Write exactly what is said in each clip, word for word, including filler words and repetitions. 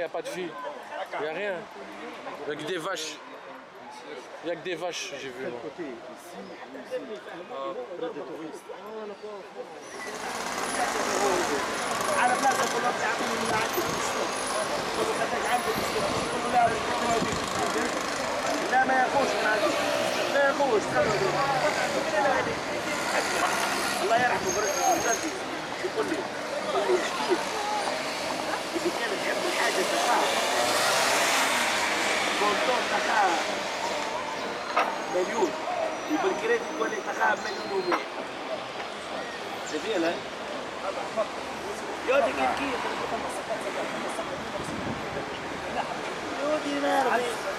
a pas de filles. Il n'y a rien. Il n'y a que des vaches. Il n'y a que des vaches, j'ai vu. Côté, ici, près des touristes. على بلاصه كلها بتعمل من عندك السوق كله خدك عندك السوق كله لا لا ما ياخوش من عندك ما ياخوش الله يرحمه بركه المدرس يقول لي يقول لي شكيت إذا كان تحب الحاجه تقاها كونتور تقاها مليون وبالكريدت تقول لي تقاها مليون ومية سبيل ها يودي كيف كيف يودي نار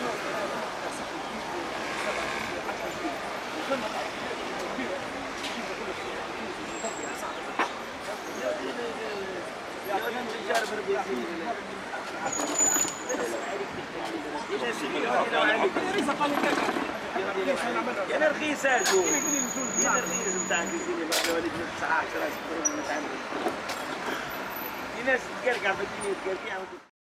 يا رخيص هاجو يا رخيص نتاع كيزيني بعد وليد تسعة عشرة في ناس تقرقع في الدنيا تقرقع